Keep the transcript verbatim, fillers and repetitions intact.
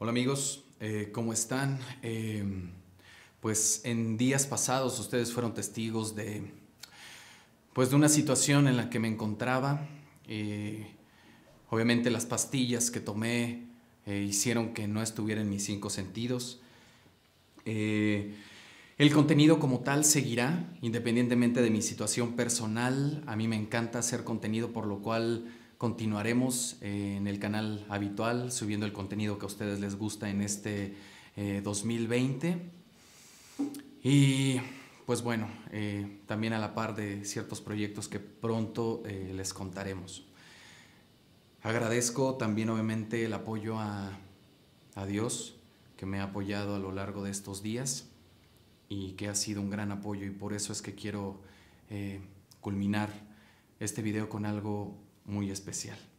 Hola amigos, eh, ¿cómo están? Eh, pues en días pasados ustedes fueron testigos de, pues de una situación en la que me encontraba. Eh, obviamente las pastillas que tomé eh, hicieron que no estuviera en mis cinco sentidos. Eh, el contenido como tal seguirá, independientemente de mi situación personal. A mí me encanta hacer contenido, por lo cual continuaremos eh, en el canal habitual, subiendo el contenido que a ustedes les gusta en este eh, dos mil veinte. Y pues bueno, eh, también a la par de ciertos proyectos que pronto eh, les contaremos. Agradezco también obviamente el apoyo a, a Dios, que me ha apoyado a lo largo de estos días y que ha sido un gran apoyo, y por eso es que quiero eh, culminar este video con algo muy especial.